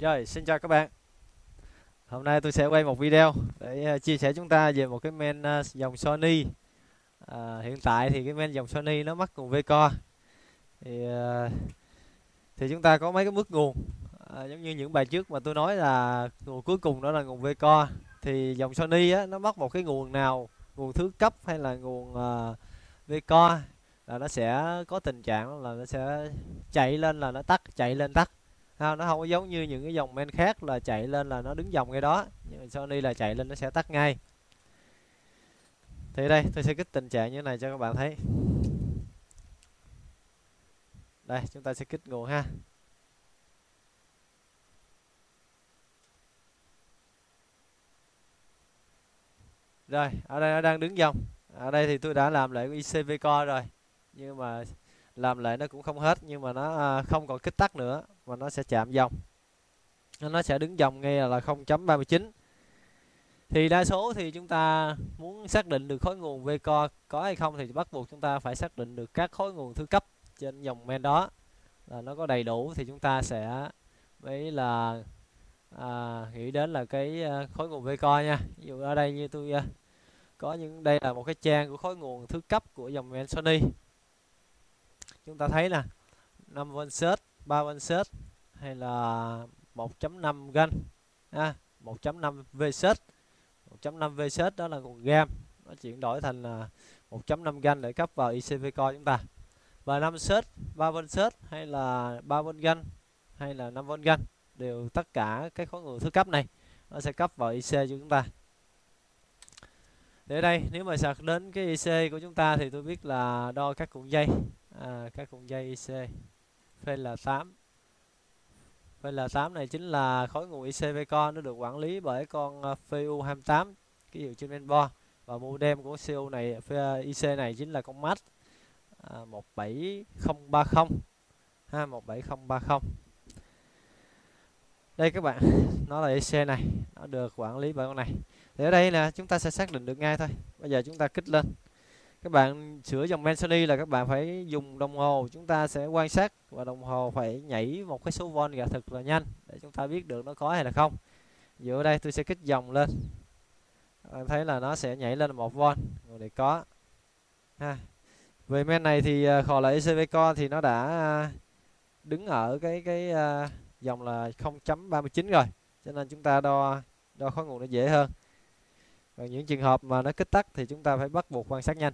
Rồi, xin chào các bạn. Hôm nay tôi sẽ quay một video để chia sẻ chúng ta về một cái main dòng Sony. Hiện tại thì cái main dòng Sony nó mất nguồn Vcore. Thì thì chúng ta có mấy cái mức nguồn. Giống như những bài trước mà tôi nói là nguồn cuối cùng đó là nguồn Vcore. Thì dòng Sony á, nó mất một cái nguồn nào, nguồn thứ cấp hay là nguồn Vcore, là nó sẽ có tình trạng là nó sẽ chạy lên là nó tắt, chạy lên tắt. Nó không có giống như những cái dòng main khác là chạy lên là nó đứng dòng ngay đó, nhưng mà Sony là chạy lên nó sẽ tắt ngay. Thì đây tôi sẽ kích tình trạng như thế này cho các bạn thấy. Đây chúng ta sẽ kích nguồn ha. Rồi ở đây nó đang đứng dòng. Ở đây thì tôi đã làm lại ICV core rồi, nhưng mà làm lại nó cũng không hết, nhưng mà nó không còn kích tắt nữa mà nó sẽ chạm dòng, nó sẽ đứng dòng ngay là 0.39. Thì đa số thì chúng ta muốn xác định được khối nguồn Vcore có hay không thì bắt buộc chúng ta phải xác định được các khối nguồn thứ cấp trên dòng main đó là nó có đầy đủ, thì chúng ta sẽ mới là nghĩ đến là cái khối nguồn Vcore nha. Ví dụ ở đây như tôi có những, đây là một cái trang của khối nguồn thứ cấp của dòng main Sony. Chúng ta thấy nè, 5V set, 3V set hay là 1.5 gan, 1.5 V set. 1.5 V set đó là nguồn RAM, nó chuyển đổi thành là 1.5 gan để cấp vào ICV core chúng ta. Và 5 set, 3V set hay là 3V gan hay là 5V gan đều, tất cả cái khối nguồn thứ cấp này nó sẽ cấp vào IC cho chúng ta. Để đây nếu mà sạc đến cái IC của chúng ta thì tôi biết là đo các cuộn dây, các cuộn dây IC FL8. FL8 này chính là khối nguồn ICV core, nó được quản lý bởi con FU28 ký hiệu trên mainboard, và modem của CPU này, IC này chính là con MAC 17030 17030. Đây các bạn, nó là IC này, nó được quản lý bởi con này. Thì ở đây là chúng ta sẽ xác định được ngay thôi. Bây giờ chúng ta kích lên. Các bạn sửa dòng main Sony là các bạn phải dùng đồng hồ, chúng ta sẽ quan sát và đồng hồ phải nhảy một cái số von ra thật là nhanh để chúng ta biết được nó có hay là không. Ví ở đây tôi sẽ kích dòng lên, bạn thấy là nó sẽ nhảy lên 1V, nguồn này có. Về main này thì khò lại ICV core thì nó đã đứng ở cái dòng là 0.39 rồi, cho nên chúng ta đo khối nguồn nó dễ hơn. Còn những trường hợp mà nó kích tắt thì chúng ta phải bắt buộc quan sát nhanh.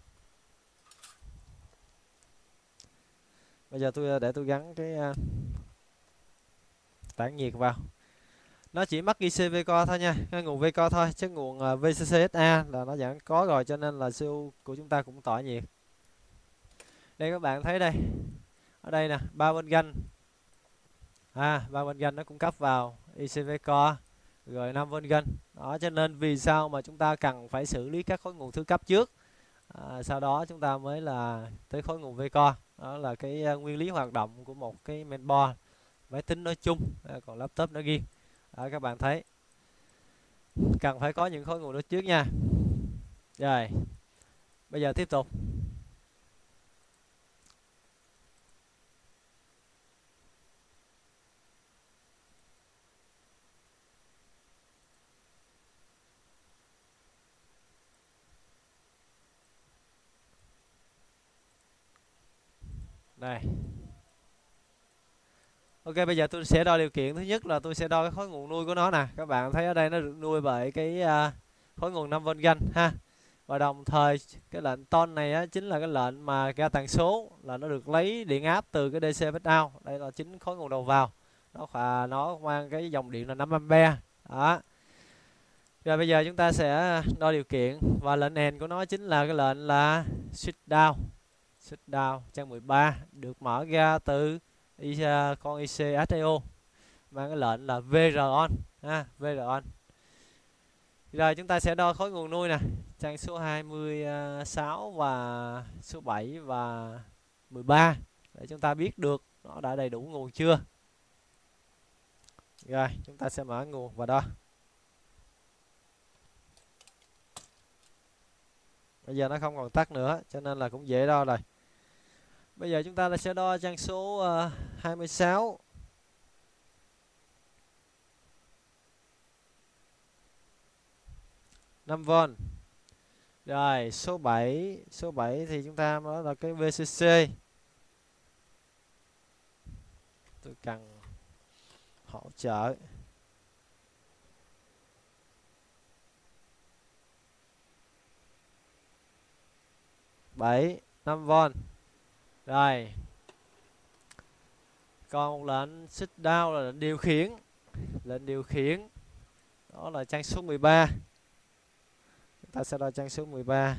Bây giờ để tôi gắn cái tản nhiệt vào. Nó chỉ mắc IC Vcore thôi nha, cái nguồn Vcore thôi, chứ nguồn VCCSA là nó vẫn có rồi, cho nên là CPU của chúng ta cũng tỏa nhiệt. Đây các bạn thấy đây, ở đây nè, 3V gan, 3V gan nó cung cấp vào IC Vcore, rồi 5V gan đó. Cho nên vì sao mà chúng ta cần phải xử lý các khối nguồn thứ cấp trước, sau đó chúng ta mới là tới khối nguồn Vcore. Đó là cái nguyên lý hoạt động của một cái mainboard máy tính nói chung, còn laptop nói riêng. Đó, các bạn thấy cần phải có những khối nguồn đó trước nha. Rồi bây giờ tiếp tục. Đây. Ok, bây giờ tôi sẽ đo điều kiện. Thứ nhất là tôi sẽ đo cái khối nguồn nuôi của nó nè. Các bạn thấy ở đây nó được nuôi bởi cái khối nguồn 5V gan ha. Và đồng thời cái lệnh ton này á, chính là cái lệnh mà ra tần số, là nó được lấy điện áp từ cái DC back out. Đây là chính khối nguồn đầu vào. Nó mang cái dòng điện là 5A. Đó. Rồi bây giờ chúng ta sẽ đo điều kiện, và lệnh end của nó chính là cái lệnh là switch down. Switch down trang 13 được mở ra từ con IC SIO, mang cái lệnh là VR on, VR on. Rồi chúng ta sẽ đo khối nguồn nuôi nè, trang số 26 và số 7 và 13 để chúng ta biết được nó đã đầy đủ nguồn chưa. Rồi chúng ta sẽ mở nguồn và đo. Bây giờ nó không còn tắt nữa, cho nên là cũng dễ đo rồi. Bây giờ chúng ta sẽ đo trang số 26. 5V. Rồi số 7 thì chúng ta đó là cái VCC. Tôi cần hỗ trợ. 5V. Rồi. Còn một lệnh sit down là lệnh điều khiển. Lệnh điều khiển đó là trang số 13. Chúng ta sẽ đo trang số 13.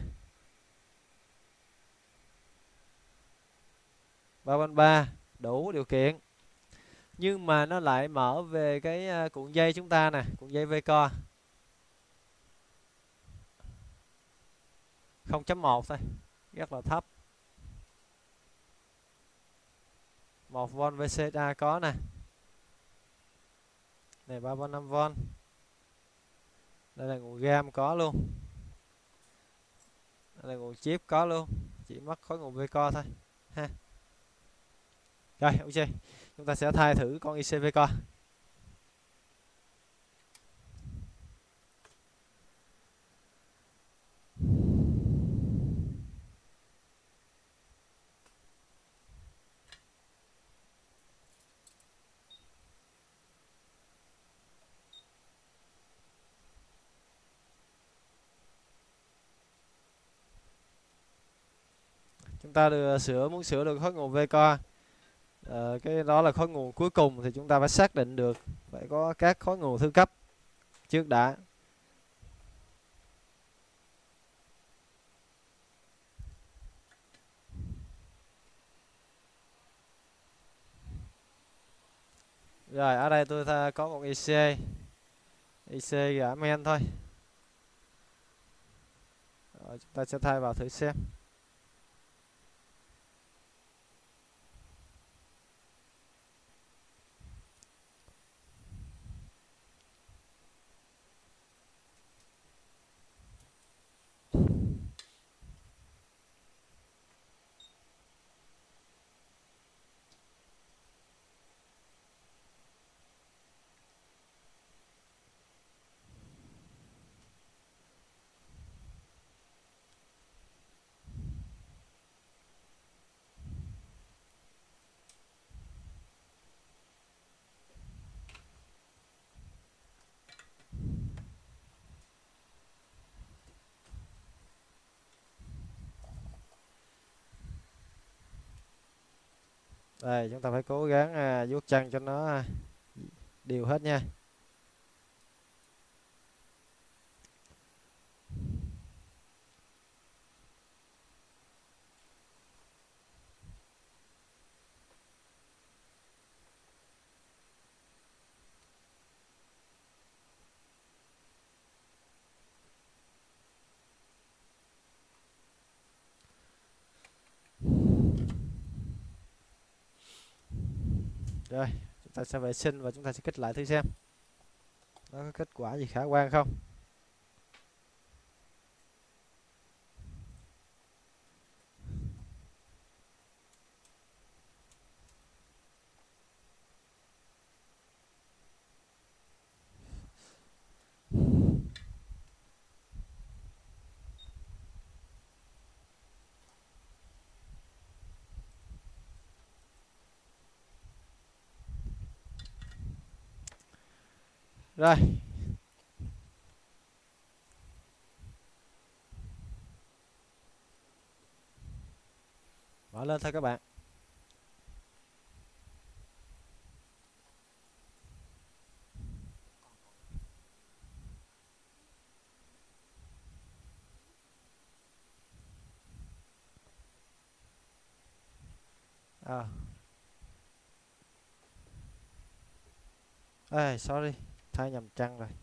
3x3 đủ điều kiện. Nhưng mà nó lại mở về cái cuộn dây chúng ta nè, cuộn dây VCO 0.1 thôi, rất là thấp. 1V VCA có nè. Này 3.5V. Đây là nguồn RAM có luôn. Đây là nguồn chip có luôn. Chỉ mất khối nguồn VCO thôi ha. Rồi ok. Chúng ta sẽ thay thử con IC VCO. Chúng ta muốn sửa được khối nguồn VCO. Cái đó là khối nguồn cuối cùng thì chúng ta phải xác định được phải có các khối nguồn thứ cấp trước đã. Rồi ở đây tôi có một IC gã men thôi. Rồi, chúng ta sẽ thay vào thử xem. Đây chúng ta phải cố gắng vuốt chân cho nó đều hết nha. Rồi chúng ta sẽ vệ sinh và chúng ta sẽ kích lại thử xem nó có kết quả gì khả quan không. Rồi mở lên thôi các bạn. Sorry, thay nhầm trang rồi.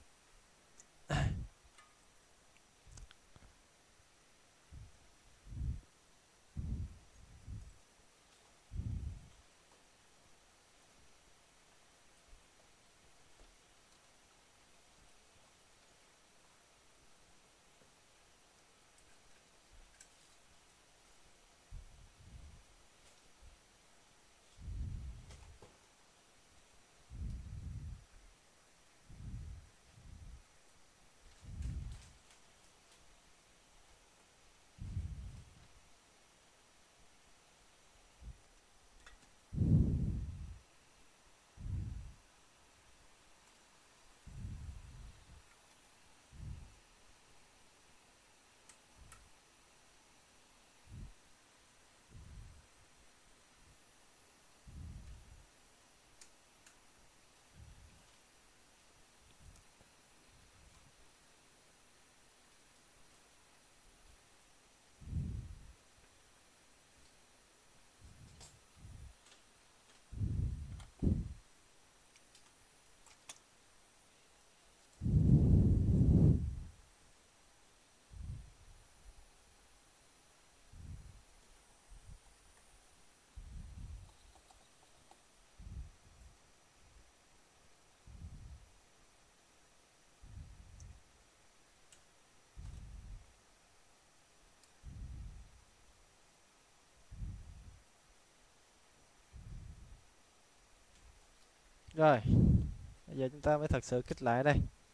Rồi, bây giờ chúng ta mới thật sự kích lại đây.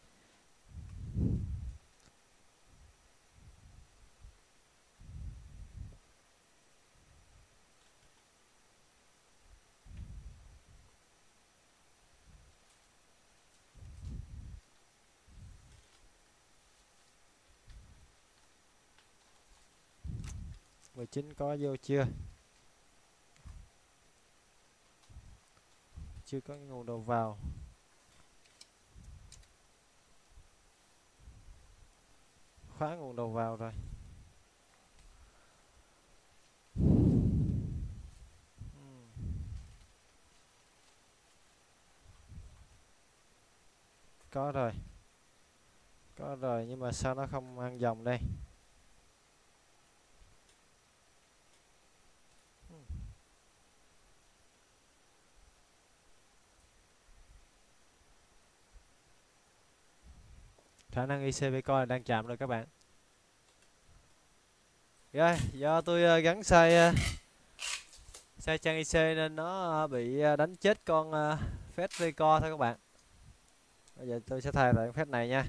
Mười chín có vô chưa? Chưa có cái nguồn đầu vào. Khóa nguồn đầu vào rồi. Có rồi. Có rồi, nhưng mà sao nó không ăn dòng đây? Khả năng ICV Coin đang chạm rồi các bạn. Rồi, do tôi gắn sai sai trang IC nên nó bị đánh chết con phép Vco thôi các bạn. Bây giờ tôi sẽ thay lại phép này nha.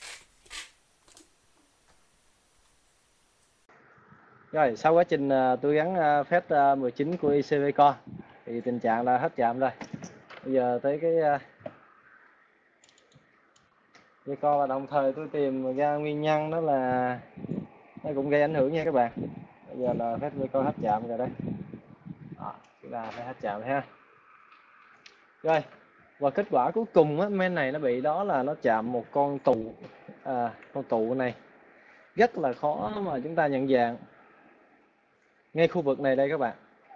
Rồi, sau quá trình tôi gắn phép 19 của ICV Core thì tình trạng là hết chạm rồi. Bây giờ tới cái Vco, và đồng thời tôi tìm ra nguyên nhân đó là nó cũng gây ảnh hưởng nha các bạn. Bây giờ là phép Vco hết chạm rồi đấy. Đó, chúng ta phải hết chạm ha. Rồi, và kết quả cuối cùng á, main này nó bị đó là nó chạm một con tụ, con tụ này rất là khó mà chúng ta nhận dạng. Ngay khu vực này đây các bạn,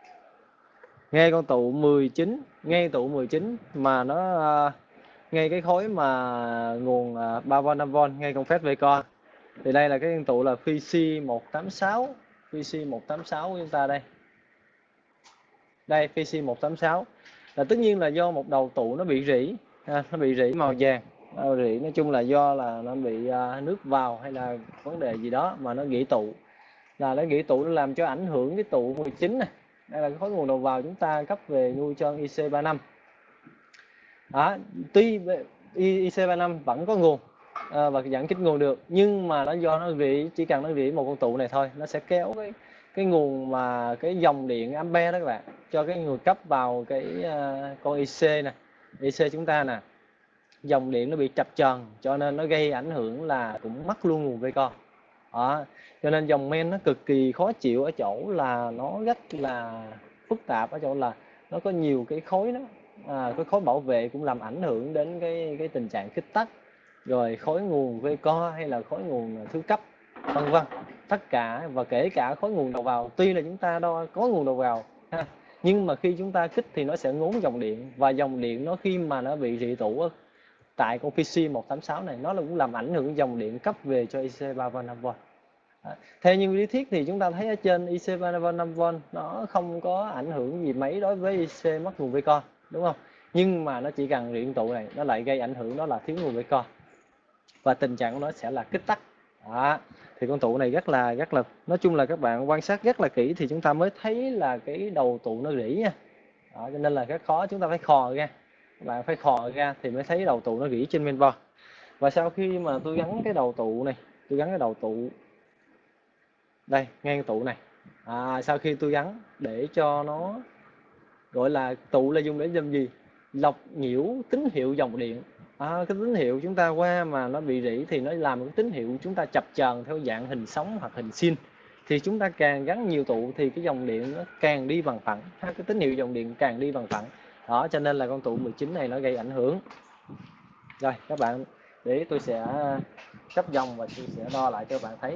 ngay con tụ 19, ngay tụ 19 mà nó ngay cái khối mà nguồn 3V 5V, ngay con phép Vco. Thì đây là cái con tụ là PC 186, PC 186 của chúng ta đây. Đây PC 186 là tất nhiên là do một đầu tụ nó bị rỉ, nó bị rỉ màu vàng. Rỉ nói chung là do là nó bị nước vào hay là vấn đề gì đó mà nó rỉ tụ, là nó rỉ tụ, nó làm cho ảnh hưởng cái tụ 19 này. Đây là cái khối nguồn đầu vào chúng ta cấp về nuôi cho IC35. Đó, tuy IC35 vẫn có nguồn và dẫn kích nguồn được, nhưng mà nó do nó rỉ, chỉ cần nó rỉ một con tụ này thôi, nó sẽ kéo cái nguồn mà cái dòng điện ampere đó các bạn, cho cái nguồn cấp vào cái con IC nè, IC chúng ta nè, dòng điện nó bị chập chờn, cho nên nó gây ảnh hưởng là cũng mất luôn nguồn Vco. Đó, cho nên dòng main nó cực kỳ khó chịu ở chỗ là nó rất là phức tạp, ở chỗ là nó có nhiều cái khối đó, cái khối bảo vệ cũng làm ảnh hưởng đến cái tình trạng kích tắt, rồi khối nguồn Vco hay là khối nguồn thứ cấp, vân vân, tất cả, và kể cả khối nguồn đầu vào. Tuy là chúng ta đo có nguồn đầu vào ha, nhưng mà khi chúng ta kích thì nó sẽ ngốn dòng điện, và dòng điện nó khi mà nó bị rỉ tụ tại con PC 186 này, nó cũng làm ảnh hưởng dòng điện cấp về cho IC 3V 5V. Theo như lý thuyết thì chúng ta thấy ở trên IC 3V 5V nó không có ảnh hưởng gì mấy đối với IC mất nguồn Vco, đúng không? Nhưng mà nó chỉ cần điện tụ này nó lại gây ảnh hưởng, đó là thiếu nguồn Vco, và tình trạng của nó sẽ là kích tắt. Đó, thì con tụ này rất là nói chung là các bạn quan sát rất là kỹ thì chúng ta mới thấy là cái đầu tụ nó rỉ nha. Đó, cho nên là rất khó, chúng ta phải khò ra, các bạn phải khò ra thì mới thấy đầu tụ nó rỉ trên mainboard. Và sau khi mà tôi gắn cái đầu tụ này, tôi gắn cái đầu tụ đây ngay cái tụ này, sau khi tôi gắn để cho nó gọi là tụ là dùng để làm gì, lọc nhiễu tín hiệu dòng điện. Cái tín hiệu chúng ta qua mà nó bị rỉ thì nó làm cái tín hiệu chúng ta chập chờn theo dạng hình sóng hoặc hình sin, thì chúng ta càng gắn nhiều tụ thì cái dòng điện nó càng đi bằng phẳng, cái tín hiệu dòng điện càng đi bằng phẳng. Đó, cho nên là con tụ 19 này nó gây ảnh hưởng. Rồi các bạn để tôi sẽ cấp dòng và tôi sẽ đo lại cho các bạn thấy.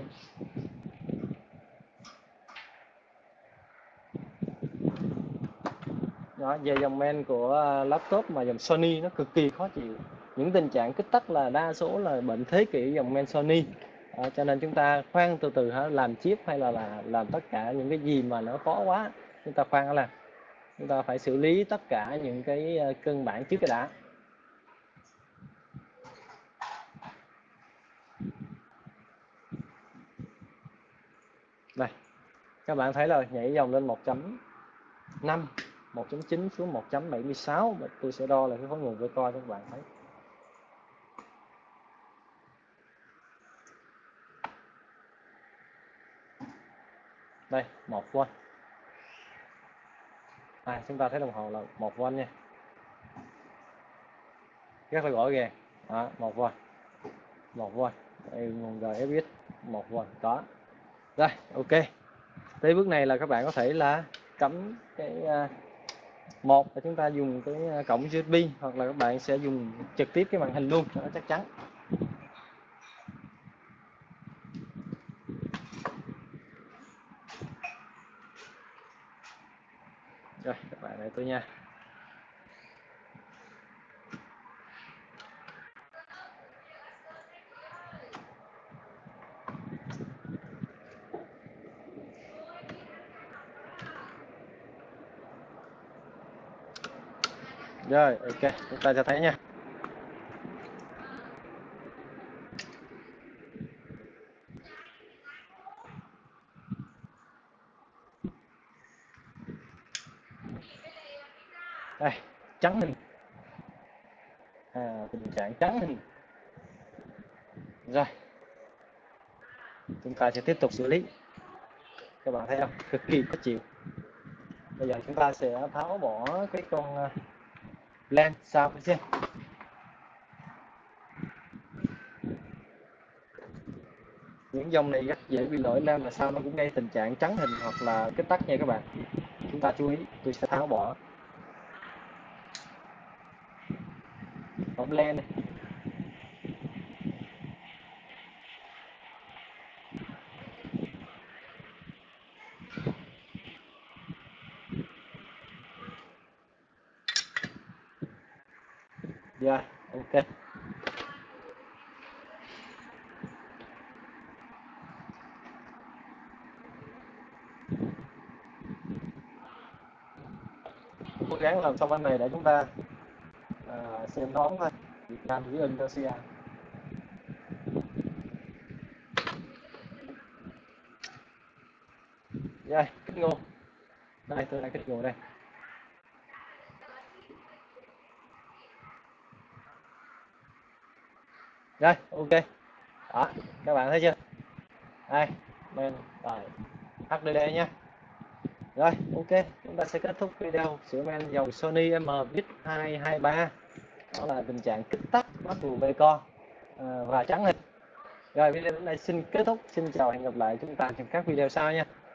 Đó, về dòng main của laptop mà dòng Sony nó cực kỳ khó chịu. Những tình trạng kích tắt là đa số là bệnh thế kỷ dòng main Sony. Cho nên chúng ta khoan từ từ làm chip hay là làm tất cả những cái gì mà nó khó quá, chúng ta khoan làm. Chúng ta phải xử lý tất cả những cái căn bản trước cái đã. Đây, các bạn thấy rồi, nhảy dòng lên 1.5 1.9 xuống 1.76. Tôi sẽ đo là cái khối nguồn V-core cho các bạn thấy. Đây 1V. Chúng ta thấy đồng hồ là 1V nha, rất là rõ ràng. Đó, 1V, 1V. Đây nguồn GFX 1V có. Rồi, ok. Tới bước này là các bạn có thể là cắm cái một là chúng ta dùng cái cổng USB, hoặc là các bạn sẽ dùng trực tiếp cái màn hình luôn cho nó chắc chắn. Rồi các bạn đợi tôi nha. Rồi ok, chúng ta sẽ thấy nha. Đây, trắng hình. Tình trạng trắng hình. Rồi chúng ta sẽ tiếp tục xử lý. Các bạn thấy không, cực kỳ khó chịu. Bây giờ chúng ta sẽ tháo bỏ cái con len sau xem. Những dòng này rất dễ bị lỗi len, mà sao nó cũng gây tình trạng trắng hình hoặc là cái tắc nha các bạn. Chúng ta chú ý, tôi sẽ tháo bỏ ống len này. Rồi ok. Cố gắng làm xong anh này để chúng ta xem đón thôi. Việt Nam với Indonesia. Rồi kích nguồn. Đây tôi đang kích nguồn đây. Rồi ok. Đó các bạn thấy chưa, đây men rồi HDD nhé. Rồi ok, chúng ta sẽ kết thúc video sửa men dòng Sony MX223. Đó là tình trạng kích tắt bắt nguồn V-core và trắng hình. Rồi video đến đây xin kết thúc, xin chào, hẹn gặp lại chúng ta trong các video sau nha.